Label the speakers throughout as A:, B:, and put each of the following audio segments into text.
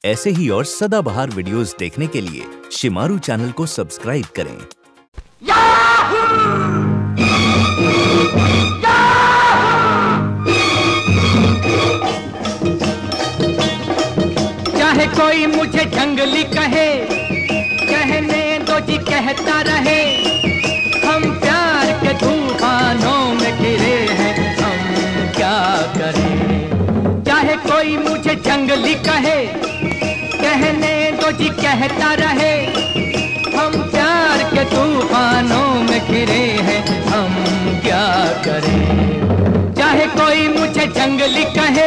A: ऐसे ही और सदाबहार वीडियोस देखने के लिए शिमारू चैनल को सब्सक्राइब करें।
B: चाहे कोई मुझे जंगली कहे, कहने दो जी कहता रहे, हम प्यार के तूफानों में घिरे हैं, हम क्या करें। चाहे कोई मुझे जंगली कहे, कहने दो जी कहता रहे, हम प्यार के तूफानों में घिरे हैं, हम क्या करें। चाहे कोई मुझे जंगली कहे,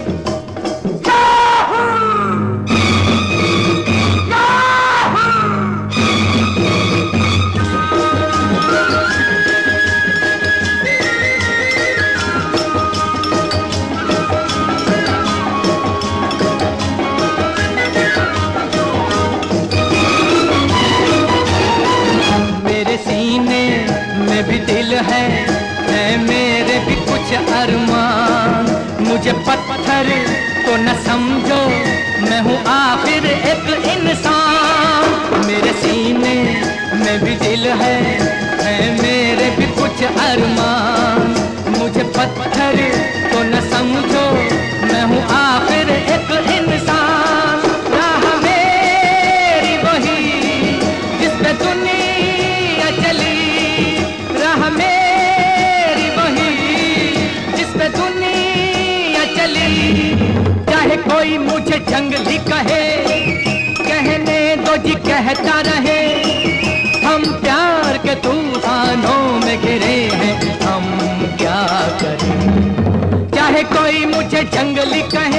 B: है मेरे भी कुछ अरमान। मुझे पत्थर तो न समझो, मैं हूँ आखिर एक इंसान। मेरे सीने में भी दिल है मेरे भी कुछ अरमान। मुझे पत्थर तो न समझो, मैं हूँ आखिर एक इंसान। राह मेरी वही जिस पे दुनिया चली, राह मेरी वही जिस पे दुनिया चली। चाहे कोई मुझे जंगली कहे, कहने दो जी कहता रहे, हम प्यार के तूफानों में घिरे हैं, हम क्या करें। चाहे कोई मुझे जंगली कहे,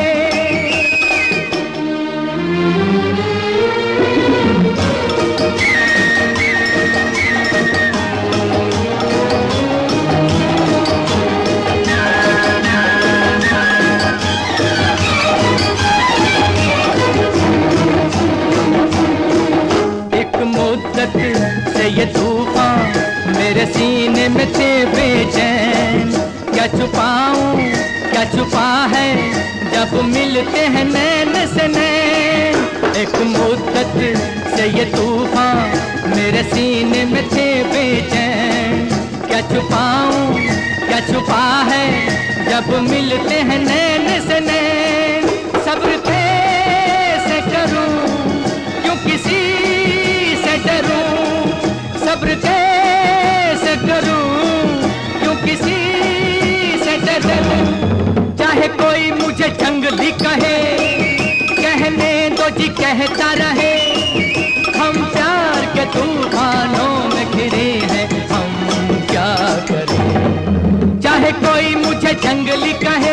B: से ये तूफान मेरे सीने में थे बेचैन। क्या छुपाऊं क्या छुपा है जब मिलते हैं नैन से नैन। एक मुद्दत से ये तूफान मेरे सीने में थे बेचैन। क्या छुपाऊं क्या छुपा है जब मिलते हैं नैन से नैन। सब्र कैसे करूं क्यों किसी से डरूं, सब्र कैसे करूं क्यों किसी से डरूं। चाहे कोई मुझे जंगली कहे, कहने दो जी कहता रहे, हम प्यार के तूफानों में घिरे हैं, हम क्या करें। चाहे कोई मुझे जंगली कहे,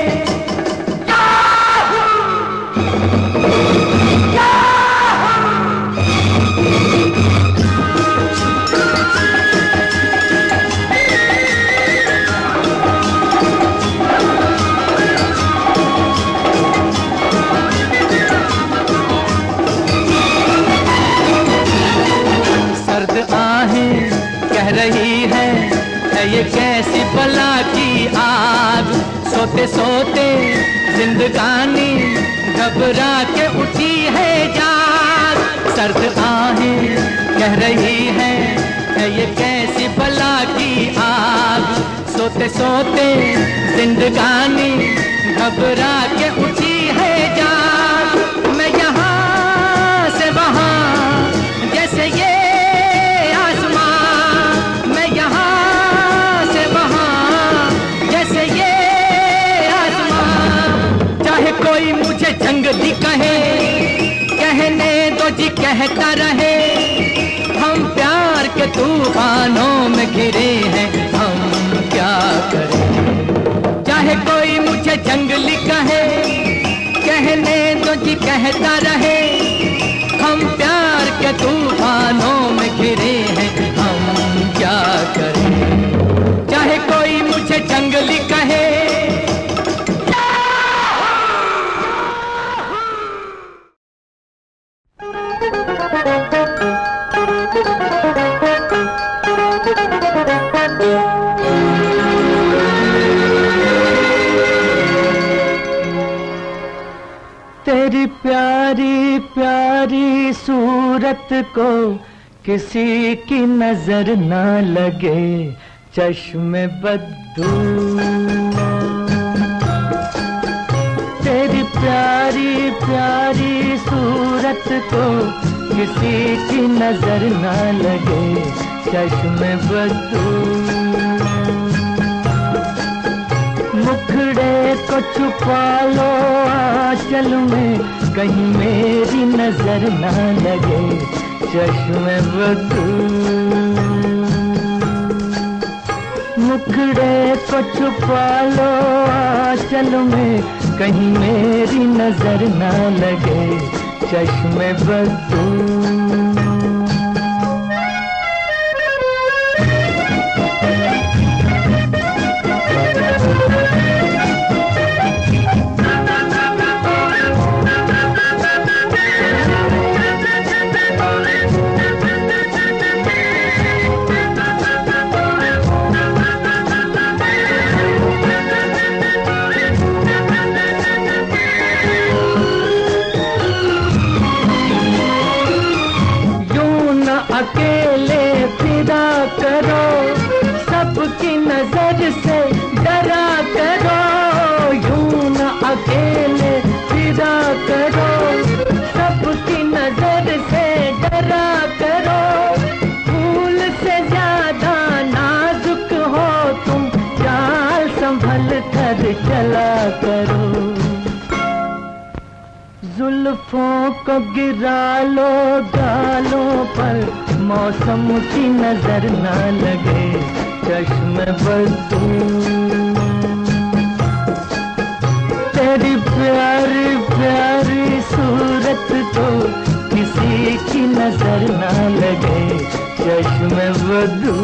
B: कह रही है ये कैसी बला की आग। सोते सोते जिंदगानी घबरा के उठी है जाग। सर्द आहें कह रही है ये कैसी बला की आग। सोते सोते जिंदगानी घबरा के उठी है जाग। मैं यहाँ से वहाँ जैसे ये कोई मुझे जंगली कहे, कहने दो जी कहता रहे, हम प्यार के तूफानों में घिरे हैं, हम क्या करें। चाहे कोई मुझे जंगली कहे, कहने दो जी कहता रहे, हम प्यार के तूफानों में घिरे हैं, हम क्या करें। चाहे कोई मुझे जंगली कहे, तेरी प्यार प्यारी प्यारी सूरत को किसी की नजर ना लगे, चश्मे बद्दू। तेरी प्यारी प्यारी सूरत को किसी की नजर ना लगे, चश्मे बद्दू। मुखड़े को छुपा लो आंचल में, कहीं मेरी नजर ना लगे, चश्मे बद्दू। मुखड़े को छुपा लो आंचल में, कहीं मेरी नजर ना लगे, चश्मे बद्दू। अकेले फिरा करो, सबकी नजर से डरा करो। यूं न अकेले फिरा करो, सबकी नजर से डरा करो। फूल से ज्यादा नाजुक हो तुम, चाल संभल कर चला करो। जुल्फों को गिरा लो गालों पर, मौसम की नजर ना लगे, चश्मे बद्दू। तेरी प्यारी प्यारी सूरत को किसी की नजर ना लगे, चश्मे बद्दू।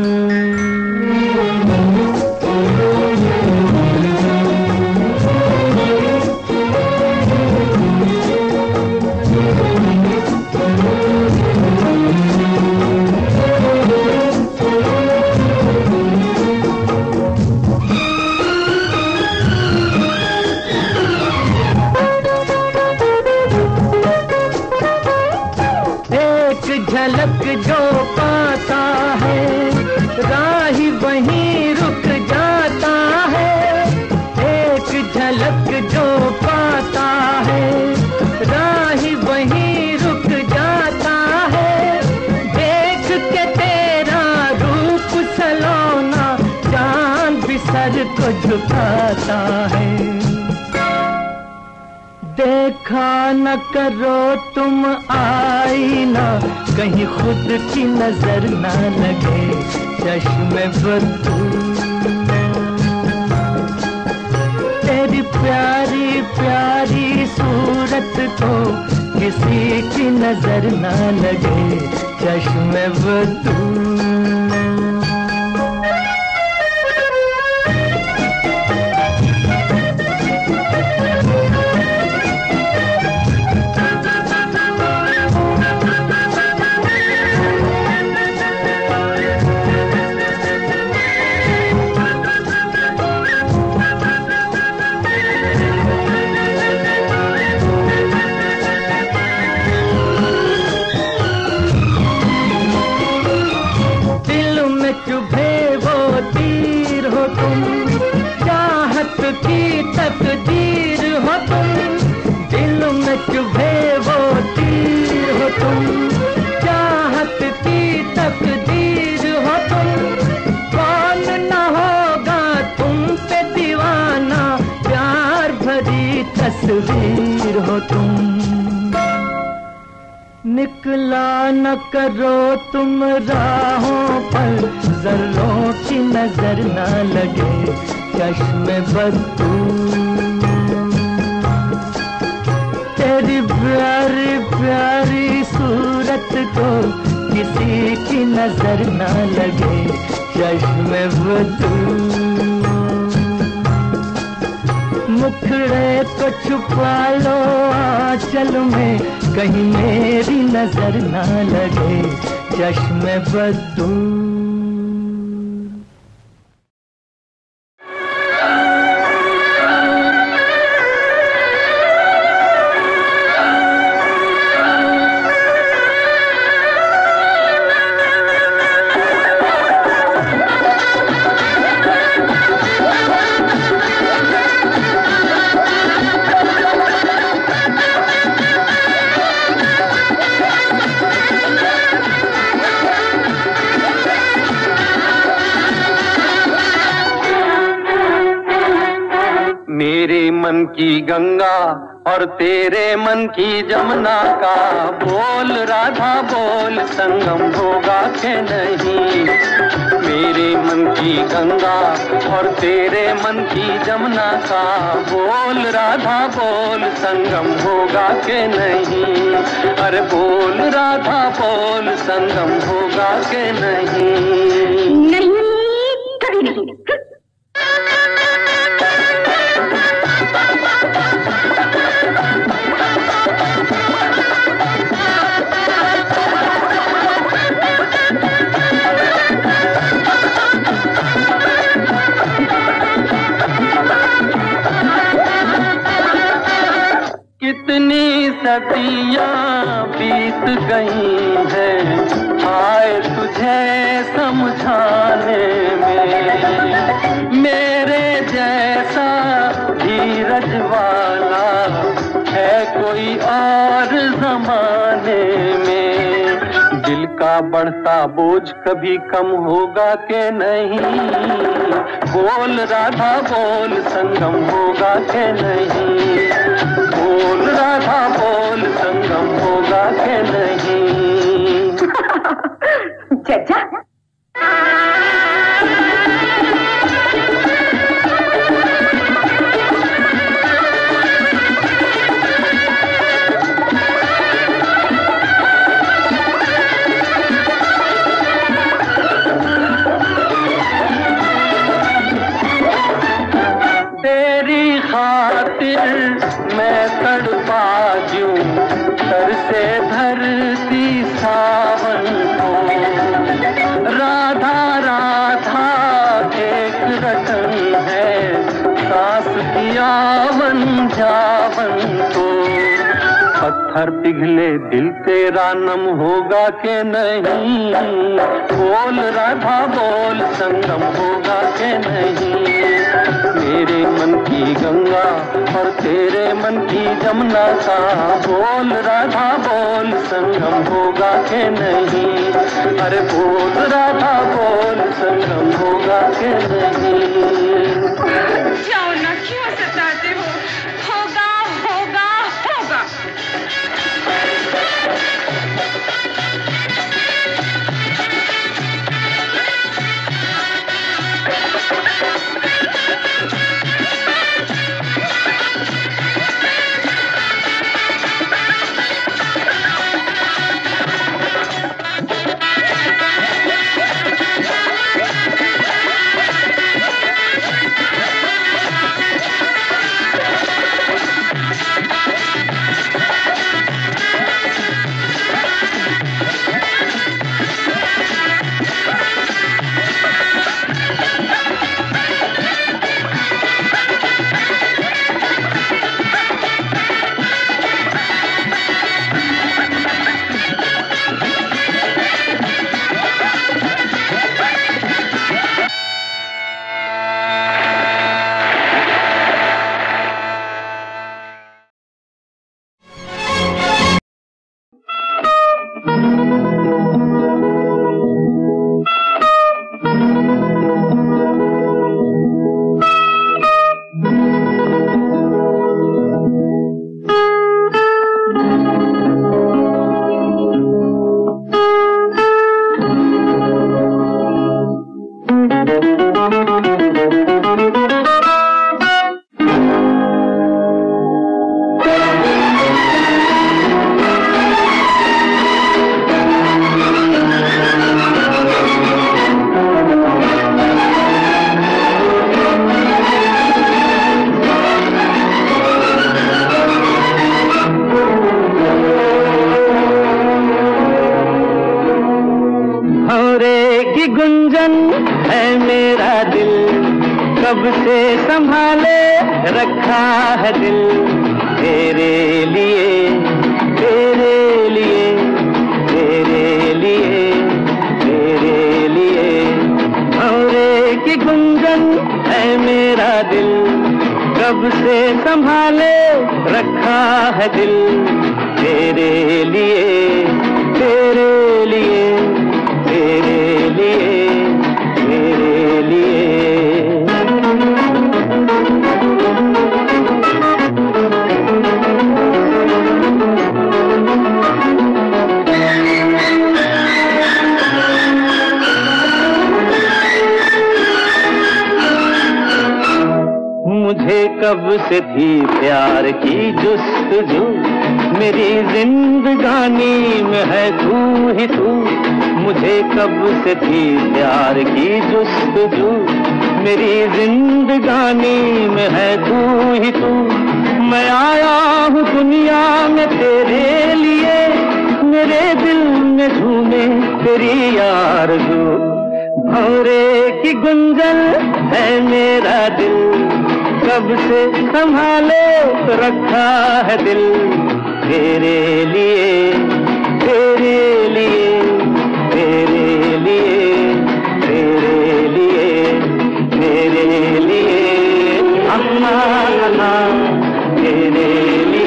B: झलक जो पाता है, राही वहीं रुक जाता है। एक झलक जो पाता है, राही वहीं रुक जाता है। देख के तेरा रूप सलोना, चांद भी सर को झुकाता है। देखा न करो तुम आईना, कहीं खुद की नजर ना लगे, चश्मे बद्दू। तेरी प्यारी प्यारी सूरत को किसी की नजर ना लगे, चश्मे बद्दू। की तकदीर हो तुम, दिल में चुभे वो तीर हो तुम। चाहत की तकदीर हो तुम, कौन न होगा तुम पे दीवाना, प्यार भरी तस्वीर हो तुम। निकला न करो तुम राहों पर, जर्रों की नजर न लगे, चश्मे बद्दू। तेरी प्यारी प्यारी सूरत को किसी की नजर न लगे, चश्मे बद्दू। मुखड़े को छुपा लो आंचल में, कहीं मेरी नजर ना लगे, चश्मे बद्दू।
C: की गंगा और तेरे मन की जमुना का बोल राधा बोल, संगम होगा के नहीं। मेरे मन की गंगा और तेरे मन की जमुना का बोल राधा बोल, संगम होगा के नहीं। अरे बोल राधा बोल, संगम होगा के नहीं।
D: नहीं, कभी नहीं।
C: कितनी सदियां बीत गई हैं, आए तुझे समझाने में। मेरे जैसा धीरज वाला है कोई और जमाने में। दिल का बढ़ता बोझ कभी कम होगा के नहीं। बोल राधा बोल, संगम होगा के नहीं। बोल राधा बोल, संगम होगा के नहीं।
D: चाचा
C: तेरी खातिर मैं तड़पा यूं, तर से धरती सावन को। राधा राधा एक रतन है, सांस की आवन जावन को। पत्थर पिघले दिल तेरा नम होगा के नहीं। बोल राधा बोल, संगम होगा के नहीं। मेरे मन की गंगा और तेरे मन की जमुना का बोल राधा बोल, संगम होगा के नहीं। अरे बोल राधा बोल, संगम होगा के नहीं।
D: जाओ ना, क्यों सताते हो? होगा होगा होगा।
C: कब से संभाले रखा है दिल तेरे लिए, तेरे लिए, तेरे लिए, तेरे लिए। भंवरे की गुंजन है मेरा दिल, कब से संभाले रखा है दिल तेरे लिए, तेरे लिए, तेरे लिए, तेरे लिए। से थी प्यार की जुस्तजू, मेरी जिंदगानी में है तू ही तू। मुझे कब से थी प्यार की जुस्तजू, मेरी जिंदगानी में है तू ही तू। मैं आया हूँ दुनिया में तेरे लिए, मेरे दिल में झूमे तेरी आरज़ू। भंवरे की गुंजन है मेरा दिल, कब से संभाले रखा है दिल। तेरे लिए, तेरे लिए, तेरे लिए, तेरे लिए, तेरे लिए, अम्मा अम्मा तेरे लिए।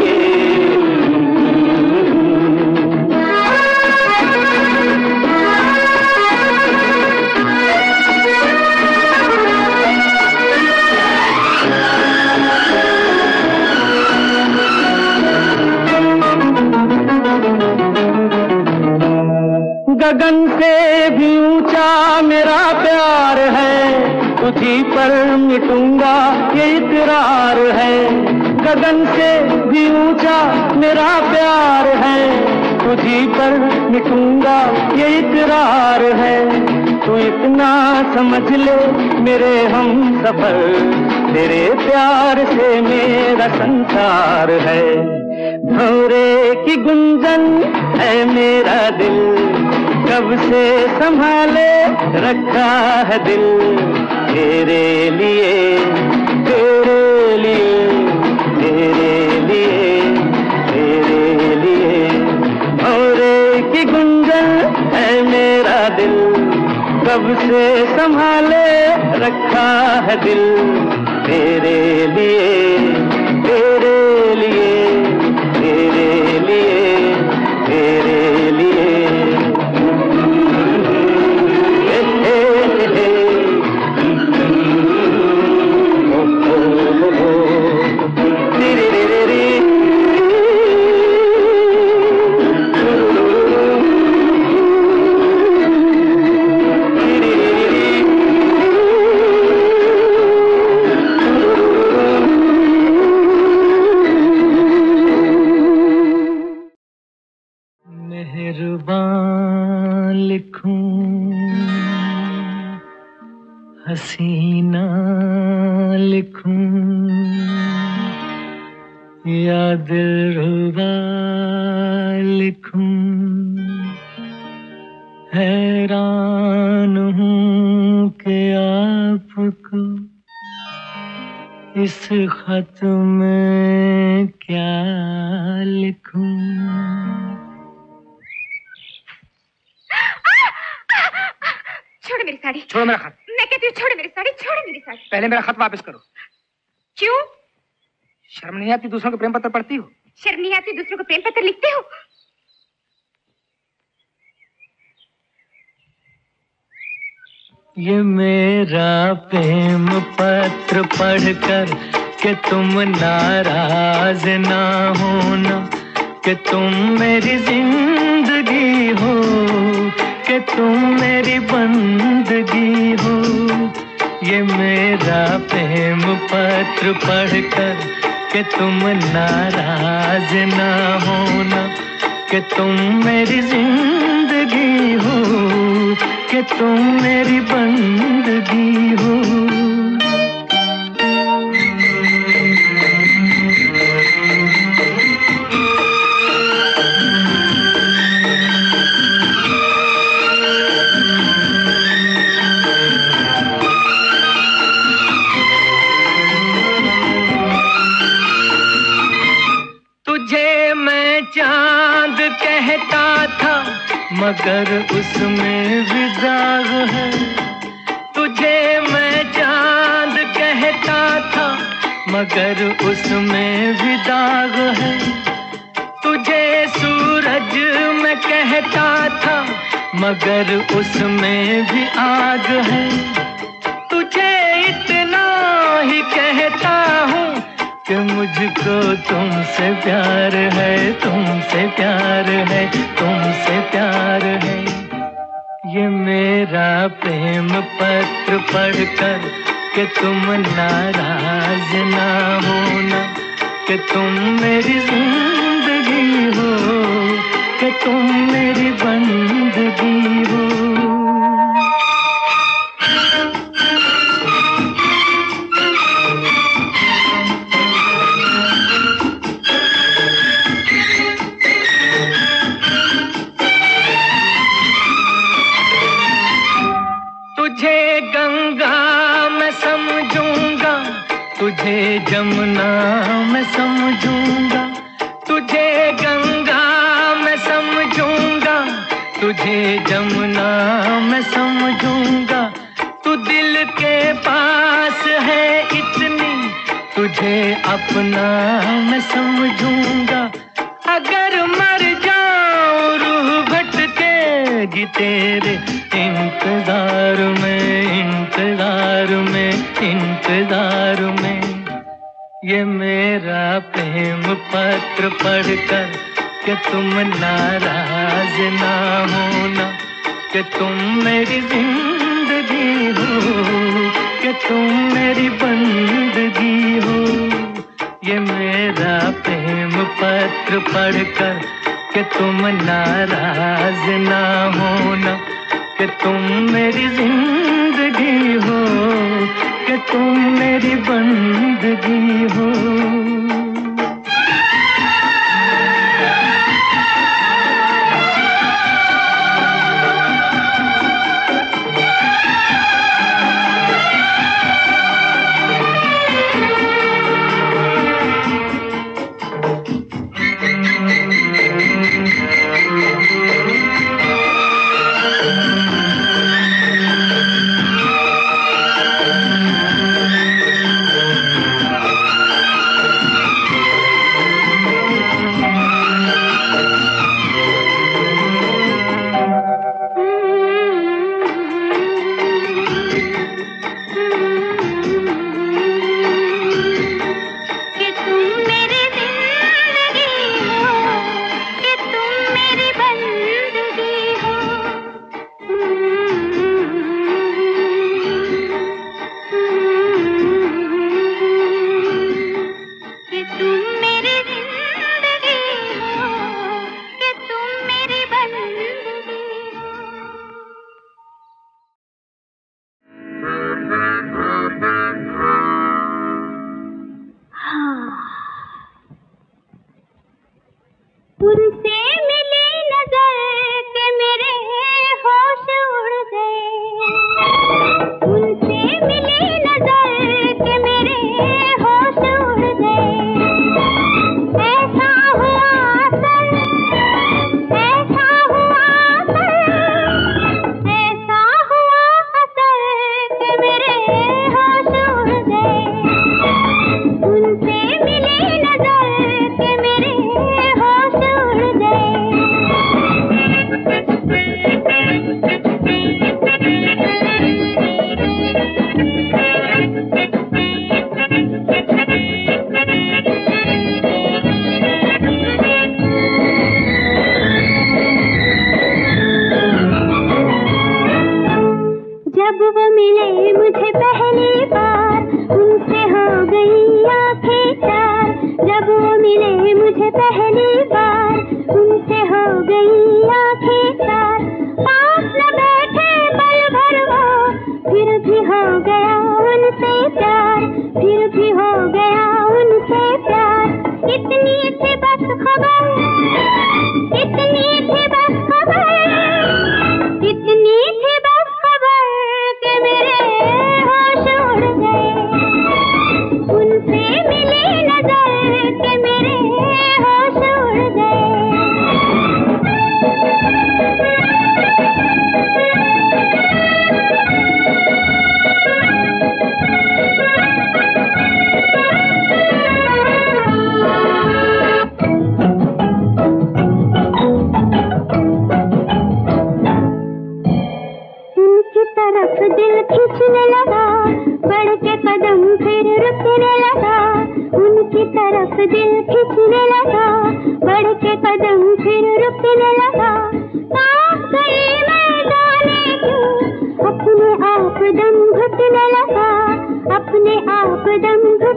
C: गगन से भी ऊंचा मेरा प्यार है, तुझी पर मिटूंगा ये इकरार है। गगन से भी ऊंचा मेरा प्यार है, तुझी पर मिटूंगा ये इकरार है। तू इतना समझ ले मेरे हम सफर, तेरे प्यार से मेरा संसार है। भंवरे की गुंजन है मेरा दिल, कब से संभाले रखा है दिल। तेरे लिए, तेरे लिए, तेरे लिए, तेरे लिए। भंवरे की गुंजन है मेरा दिल, कब से संभाले रखा है दिल। तेरे लिए, तेरे लिए, तेरे लिए, तेरे लिए।
B: हसीना लिखूं या दिलरुबा लिखूं, हैरान हूँ कि आपको इस खत में क्या लिखूं।
D: छोड़ो मेरी साड़ी।
E: छोड़ो मेरा खत।
D: मैं कहती हूँ छोड़ो मेरी साड़ी, छोड़ो मेरी साड़ी।
E: पहले मेरा खत वापस करो।
D: क्यों?
E: शर्म नहीं आती दूसरों के प्रेम पत्र पढ़ती हो?
D: शर्म नहीं आती दूसरों को प्रेम पत्र लिखते हो?
B: ये मेरा प्रेम पत्र पढ़कर कि तुम नाराज ना होना, कि तुम मेरी जिंदगी हो, कि तुम मेरी बंदगी हो। ये मेरा प्रेम पत्र पढ़कर कि तुम नाराज ना होना, कि तुम मेरी जिंदगी हो, कि तुम मेरी बंदगी हो। तुझे मैं चांद कहता था मगर उसमें भी दाग है। तुझे मैं चांद कहता था मगर उसमें भी दाग है। तुझे सूरज मैं कहता था मगर उसमें भी आग है। तुझे इतना ही कहता हूँ कि मुझको तुमसे प्यार है, तुमसे प्यार है, तुमसे प्यार है। ये मेरा प्रेम पत्र पढ़कर कि तुम नाराज ना होना, कि तुम मेरी जिंदगी हो, कि तुम मेरी बंदगी हो। तुझे गंगा मैं समझूंगा, तुझे जमुना मैं समझूंगा, तुझे गंगा मैं समझूंगा, तुझे जमुना मैं समझूंगा। तू दिल के पास है इतनी, तुझे अपना मैं समझूंगा। अगर मर जाऊं रूह भटकेगी तेरे इंतजार में, इंतजार में, इंतजार में। ये मेरा प्रेम पत्र पढ़कर कि तुम नाराज ना होना, कि तुम मेरी जिंदगी हो, कि तुम मेरी बंदगी हो। ये मेरा प्रेम पत्र पढ़कर कि तुम नाराज ना होना, कि तुम मेरी जिंदगी हो, कि तुम मेरी बंदगी हो।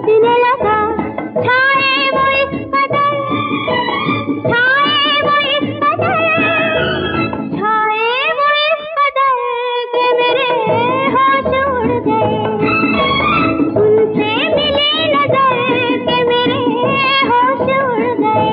F: टूटने लगा। छाए वो इस कदर, छाए वो इस कदर, छाए वो इस कदर कि मेरे होश उड़ गए। उनसे मिली नजर कि मेरे होश उड़ गए।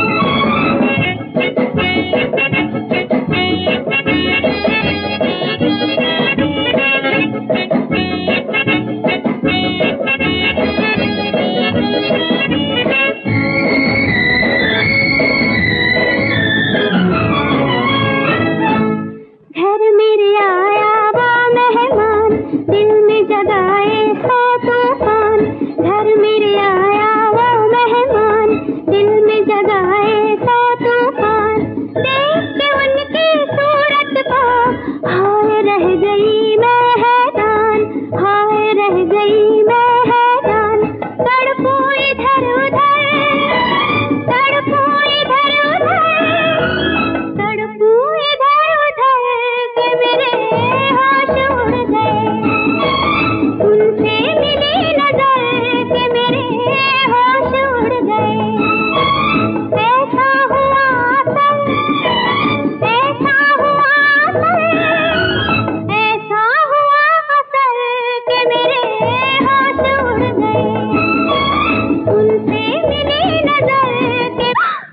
F: घर मेरे आया वो मेहमान, दिल में जगाए सौ तूफान। घर मेरे आया वो मेहमान, दिल में जगाए सौ तूफान। देख के उनकी सूरत को हाय रह गई मैं हैरान, हाय रह गई मैं हैरान। तड़पू इधर उधर, तड़पू इधर उधर, तड़पू इधर उधर कि मेरे होश उड़ गए। उनसे मिली नजर कि मेरे होश उड़ गए। ऐसा हुआ असल, ऐसा हुआ असल, ऐसा हुआ असल कि मेरे होश उड़ गए। उनसे मिली नजर कि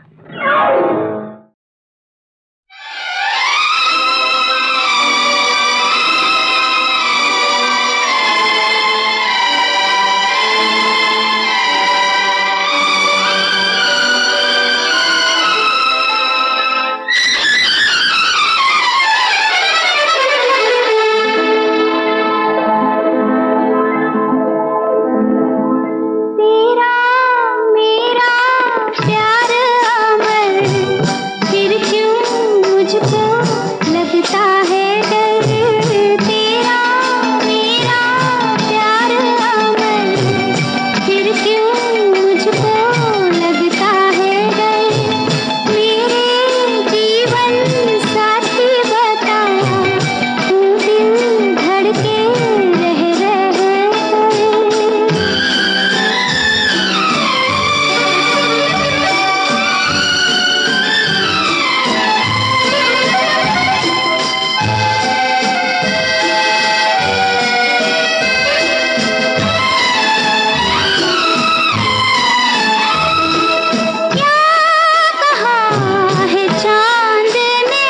F: तेरा मेरा प्यार अमर, फिर क्यों मुझको लगता है डर। तेरा मेरा प्यार अमर, फिर क्यों मुझको लगता है डर। मेरे जीवन साथी बता, तू दिल धड़के रह कर। क्या कहा है चांद ने,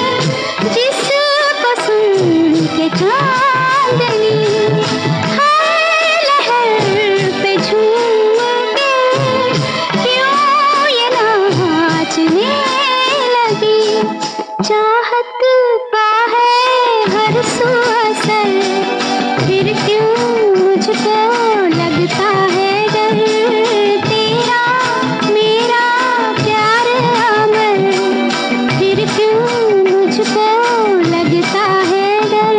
F: जिसको सुन के चांदनी हर लहर पे झूम के क्यों ये नाचने लगी। चाहत का है हर सू असर, फिर क्यों मुझको लगता है डर। तेरा मेरा प्यार अमर, फिर क्यों मुझको लगता है डर।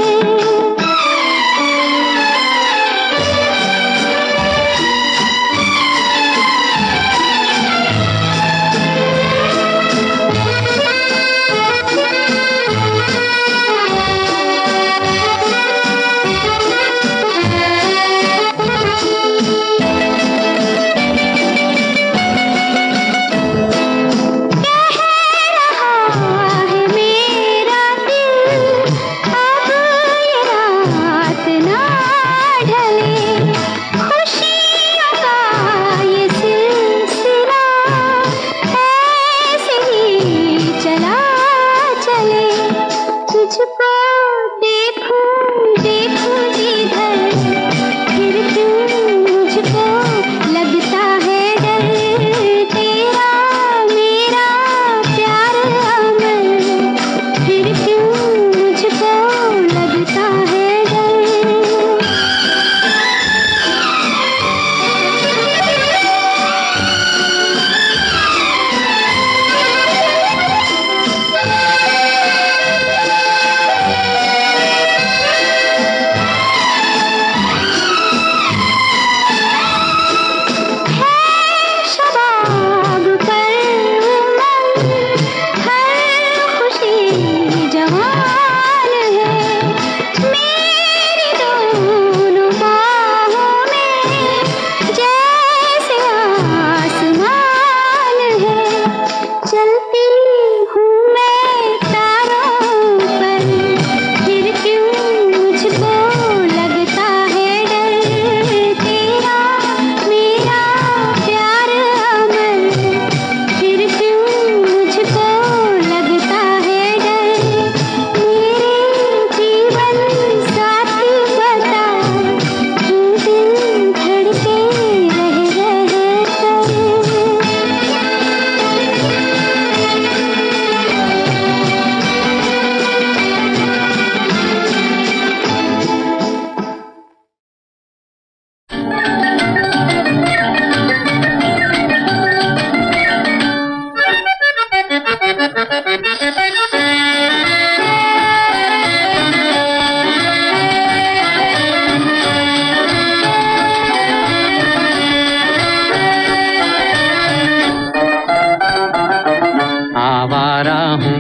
C: हूँ,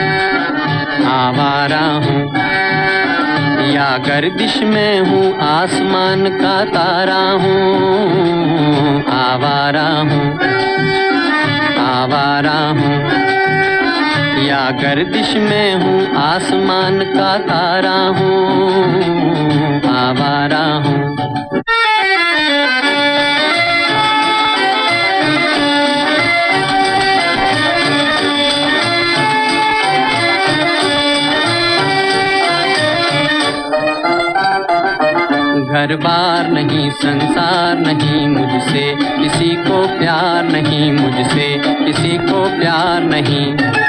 C: आवारा हूँ, या गर्दिश में हूँ आसमान का तारा हूँ, आवारा हूँ, आवारा हूँ, या गर्दिश में हूँ आसमान का तारा हूँ, आवारा हूँ। घर बार नहीं, संसार नहीं, मुझसे किसी को प्यार नहीं, मुझसे किसी को प्यार नहीं।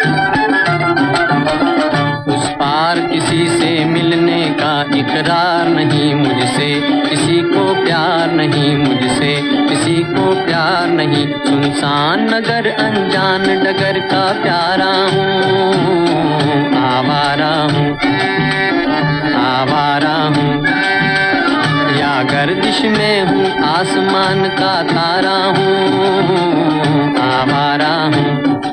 C: उस पार किसी से मिलने का इकरार नहीं, मुझसे किसी को प्यार नहीं, मुझसे किसी को प्यार नहीं। सुनसान नगर अनजान डगर का प्यारा हूँ, आवारा हूँ, आवारा हूँ, या गर्दिश में हूँ आसमान का तारा हूँ, आवारा हूँ।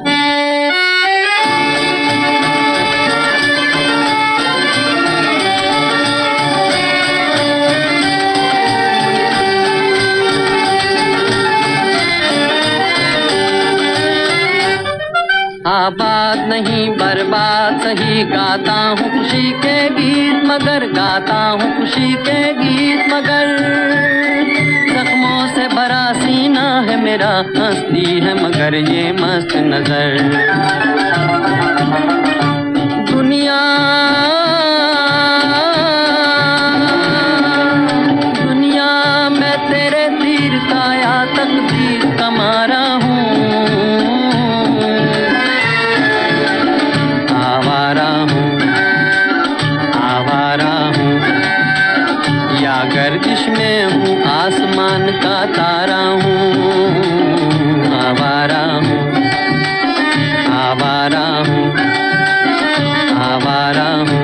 C: आबाद नहीं बर्बाद सही, गाता हूँ खुशी के गीत मगर, गाता हूँ खुशी के गीत मगर। जख्मों से भरा सीना है मेरा, हंसती है मगर ये मस्त नजर। दुनिया दुनिया मैं तेरे तीर का या तकदीर का मारा हूँ, गर्दिश में हूँ आसमान का तारा हूँ, आवारा हूँ, आवारा हूँ, आवारा हूँ।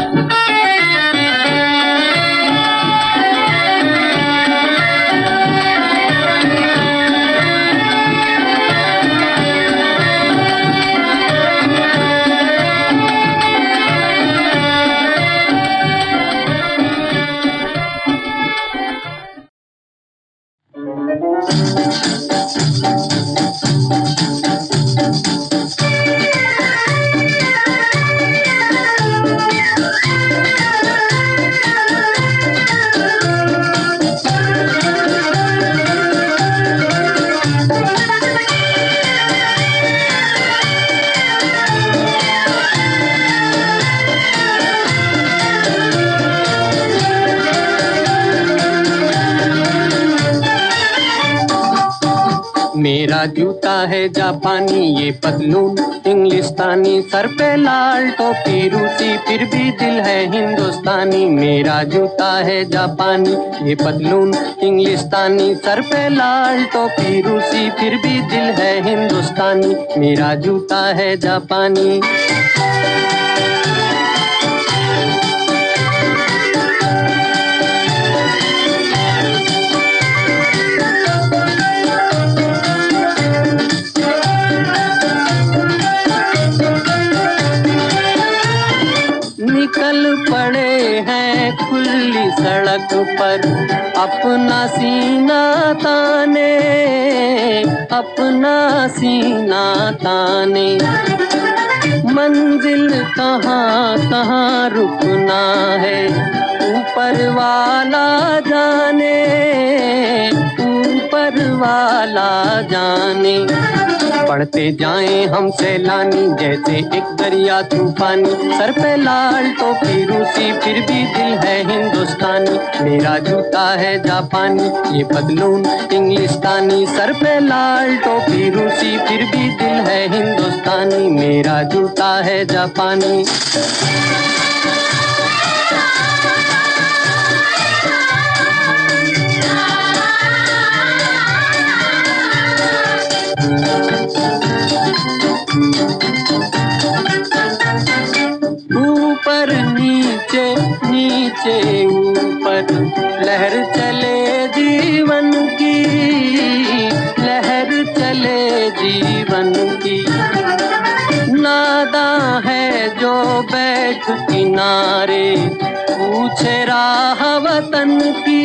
C: मेरा जूता है जापानी, ये पतलून इंग्लिस्तानी, सर पे लाल टोपी रूसी, फिर भी दिल है हिंदुस्तानी। मेरा जूता है जापानी, ये पतलून इंग्लिस्तानी, सर पे लाल टोपी रूसी, फिर भी दिल है हिंदुस्तानी। मेरा जूता है जापानी। निकल पड़े हैं खुली सड़क पर, अपना सीना ताने, अपना सीना ताने। मंजिल कहाँ कहाँ रुकना है, ऊपर वाला जाने, ऊपर वाला जाने। पढ़ते जाएं हम सैलानी, जैसे एक दरिया तूफानी, सर पे लाल टोपी रूसी, फिर भी दिल है हिंदुस्तानी। मेरा जूता है जापानी, ये पतलून इंग्लिस्तानी, सर पे लाल टोपी रूसी, फिर भी दिल है हिंदुस्तानी। मेरा जूता है जापानी। ऊपर नीचे नीचे ऊपर, लहर चले जीवन की, लहर चले जीवन की। नाद नादा है जो बैठ किनारे, पूछे राह वतन की,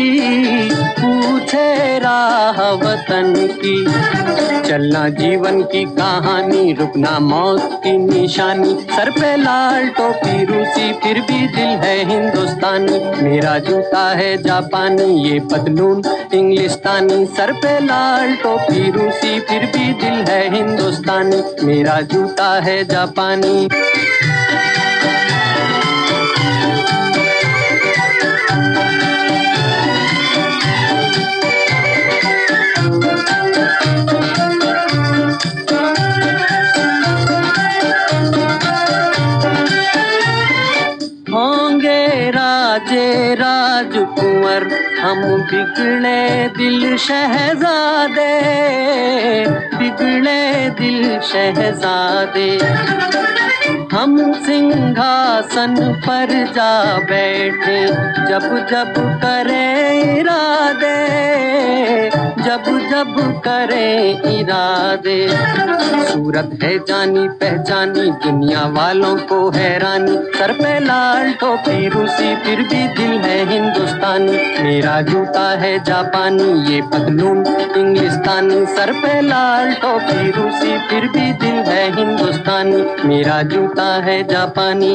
C: पूछे राह वतन की। चलना जीवन की कहानी, रुकना मौत की निशानी। सर पे लाल टोपी रूसी, फिर भी दिल है हिंदुस्तानी। मेरा जूता है जापानी, ये पतलून इंग्लिस्तानी। सर पे लाल टोपी रूसी, फिर भी दिल है हिंदुस्तानी। मेरा जूता है जापानी। होंगे राजे राजकुंवर, हम बिगड़े दिल शहजादे, बिगड़े दिल शहजादे। हम सिंहासन पर जा बैठे, जब जब करें इरादे, जब जब करें इरादे। सूरत है जानी पहचानी, दुनिया वालों को हैरानी। सर पे लाल टोपी रूसी, फिर भी दिल है हिंदुस्तानी। मेरा जूता है जापानी, ये पतलून इंग्लिस्तानी। सर पे लाल टोपी रूसी, फिर भी दिल है हिंदुस्तानी। मेरा जूता है जापानी।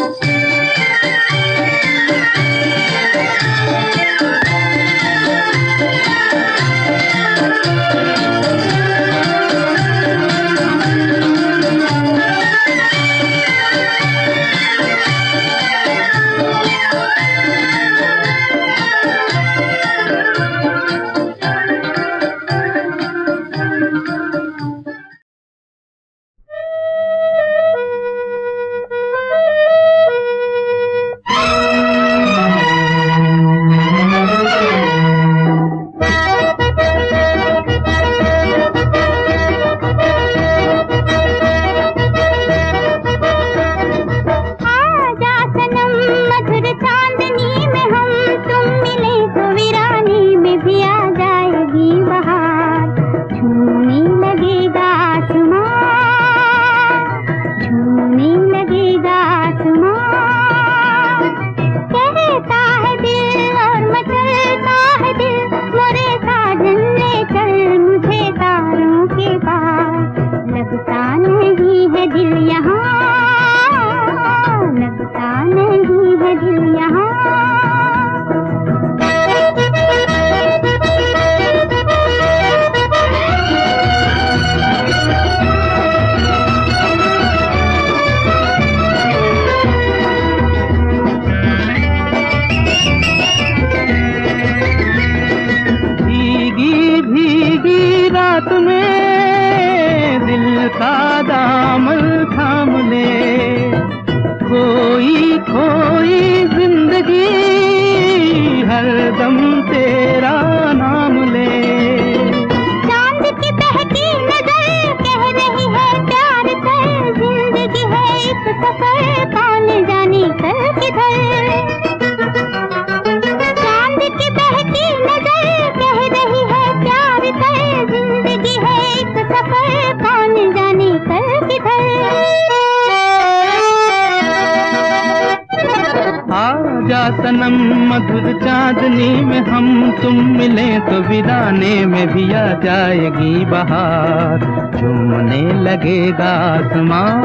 B: सनम मधुर चांदनी में हम तुम मिले तो वीराने में भी आ जाएगी बहार। झूमने लगेगा आसमां,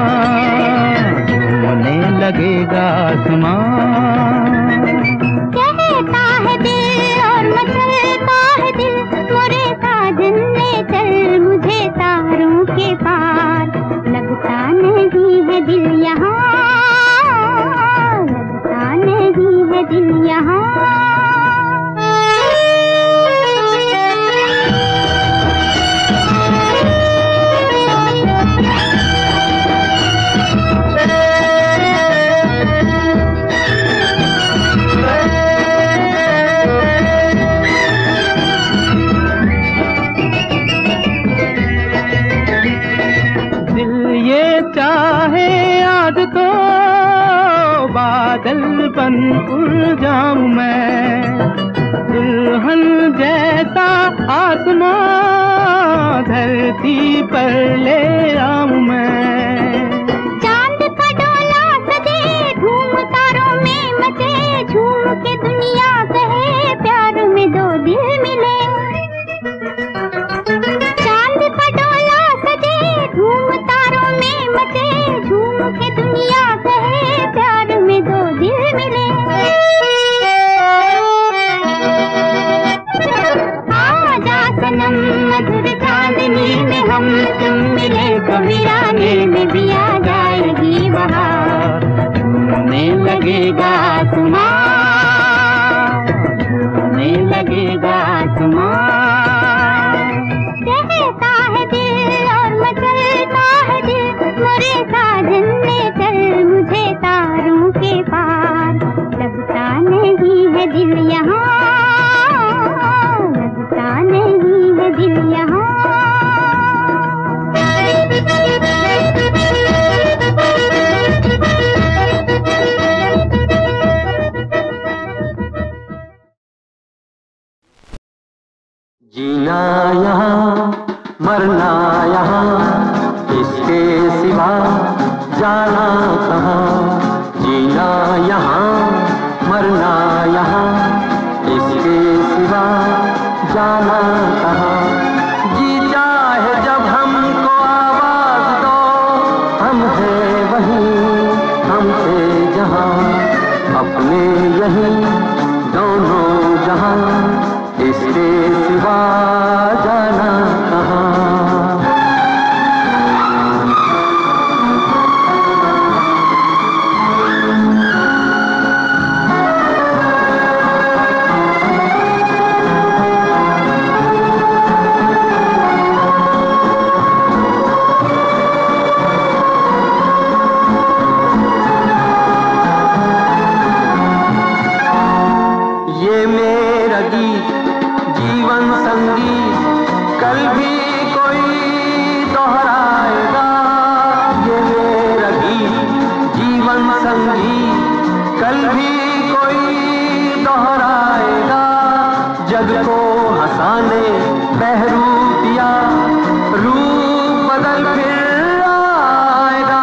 B: झूमने लगेगा आसमां।
F: कहता है दिल और मचलता है दिल, मोरे साजन ले चल मुझे तारों के पार। लगता नहीं है दिल यहाँ, दिल यहाँ।
B: दिल ये चाहे आज तो बादल बन उड़ जाऊं मैं, दुल्हन जैसा आसमां धरती पर ले आऊं मैं।
F: मोरे साजन ले चल मुझे तारों के पार। लगता नहीं है दिल यहाँ, लगता नहीं है दिल यहाँ।
C: जीना यहाँ मरना यहाँ, इसके सिवा जाना कहाँ। जीना यहाँ मरना यहाँ, इसके सिवा जाना कहाँ। जी चाहे जब हमको आवाज दो, हम हैं वहीं हमसे जहाँ। अपने यहीं दोनों जहाँ, इसके सिवा जाना कहाँ। ये मेरा गीत जीवन संगीत कल भी कोई दोहराएगा। ये मेरा गीत जीवन संगीत कल भी कोई दोहराएगा। जग को हंसाने बहरूप दिया, रूप बदल फिर आएगा।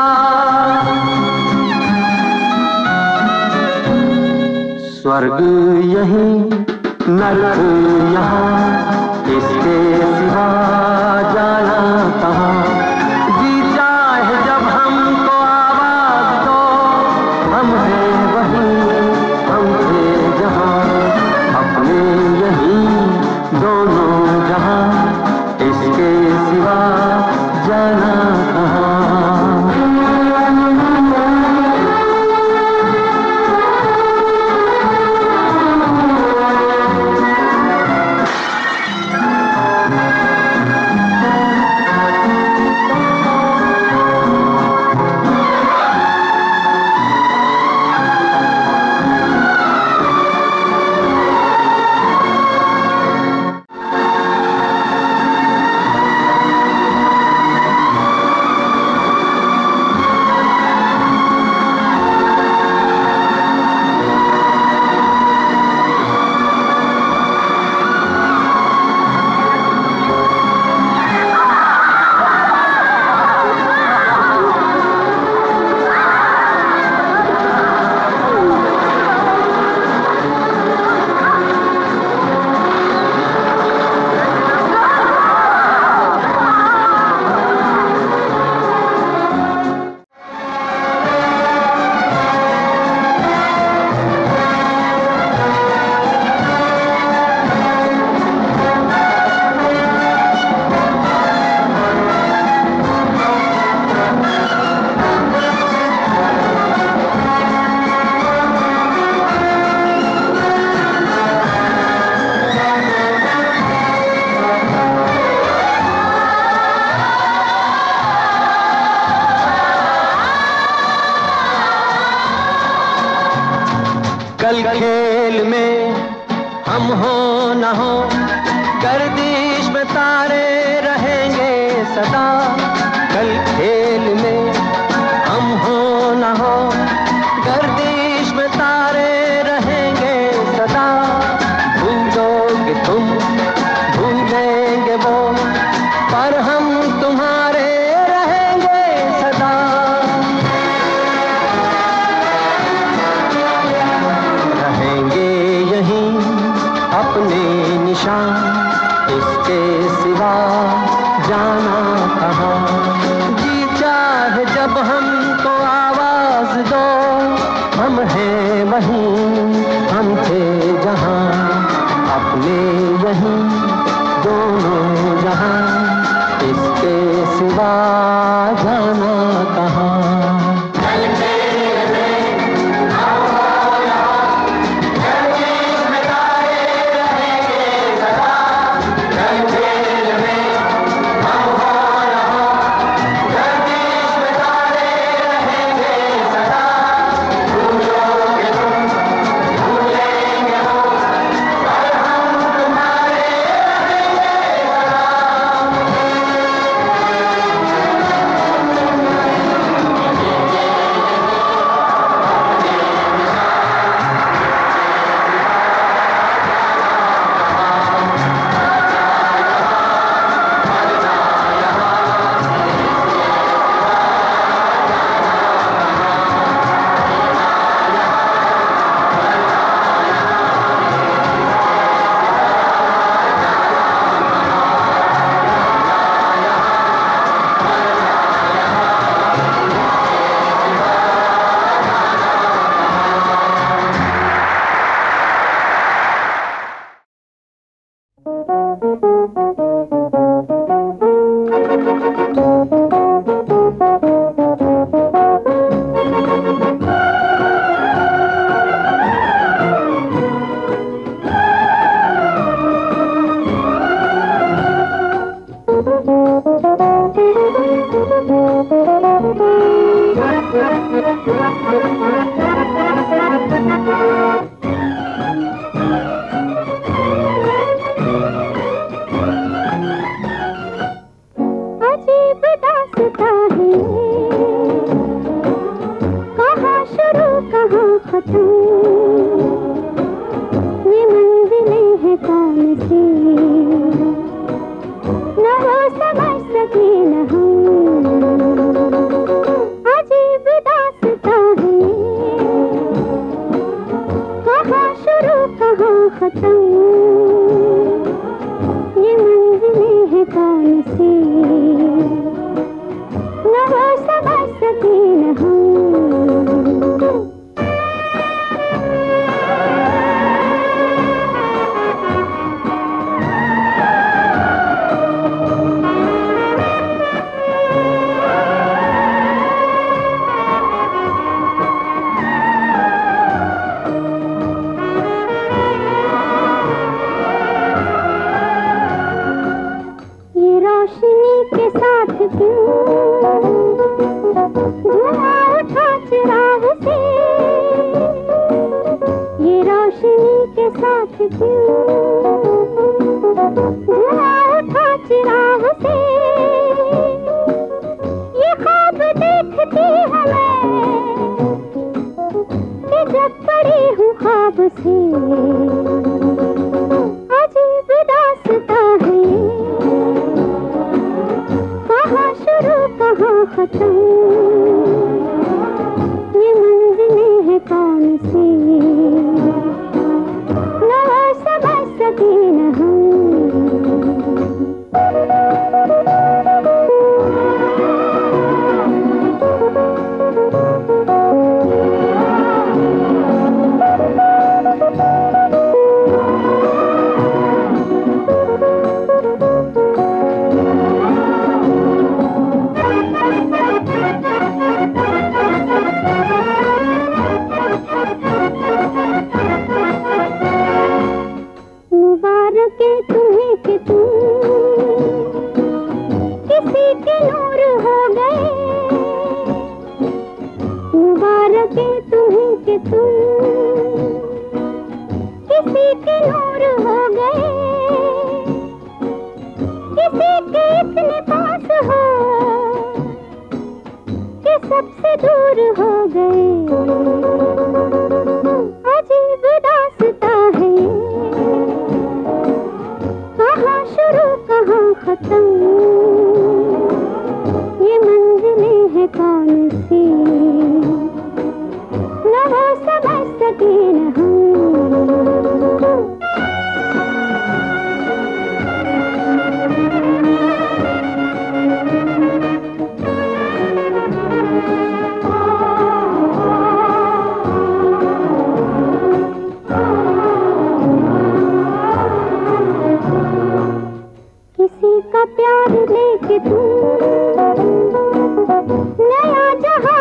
C: स्वर्ग यहीं नरक यहाँ, इसके सिवा जाना कहाँ। जी चाहे जब हमको आवाज दो, हम हैं वहीं हमसे जहाँ। अपने यहीं दोनों जहाँ, इसके सिवा जाना कहाँ। कल खेल में हम हो न हो, गर्दिश में तारे रहेंगे सदा। कल खेल में हम हो न हो, गर्दिश में तारे रहेंगे सदा। भूलोगे तुम भूलेंगे वो, पर हम तुम्हारे रहेंगे सदा। रहेंगे यहीं अपने निशान, इसके सिवा जाना कहाँ। जी चाहे
F: अजीब दास्तां है, कहाँ शुरू कहाँ खत्म, ये मंजिलें हैं कौन सी, न वो समझ सके न हम। अजीब दास्तां है, कहाँ शुरू कहाँ खत्म, ये मंजिलें हैं कौन सी, न वो समझ सके न हम। ये रोशनी के साथ क्यों धुआं उठा चिराग से, ये रोशनी के साथ क्यों धुआं उठा चिराग से, ये ख्वाब देखती हूँ मैं कि जब पड़ी हूँ ख्वाब से। अजीब दास्तां है, कहाँ शुरू कहाँ खत्म, ये मंजिलें हैं कौन सी, न वो समझ सके न हम। मुबारक है तुम्हें कि तुम किसी के नूर हो गए, मुबारक है तुम्हें कि तुम किसी के नूर हो गए, किसी के इतने पास हो कि सबसे दूर हो गए। अजीब दास्तां है, कहाँ शुरू कहाँ खत्म, ये मंजिलें हैं कौन सी, न वो समझ सके न हम। किसी का प्यार लेके तुम नया जहां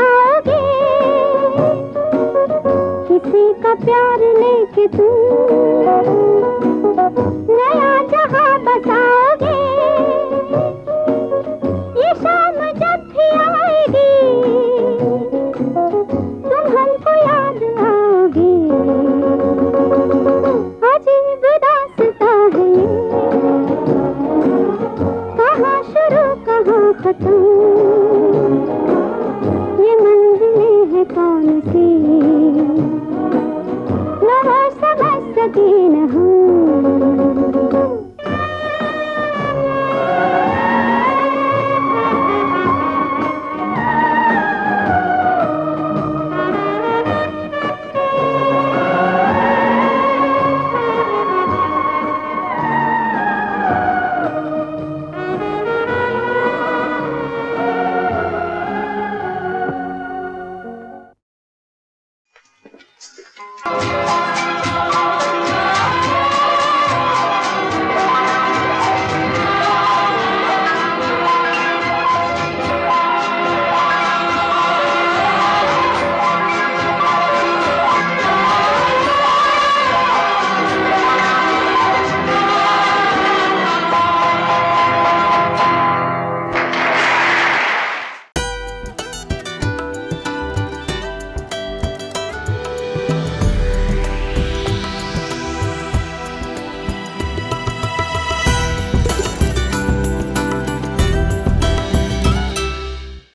F: बसाओगे, किसी का प्यार लेके तुम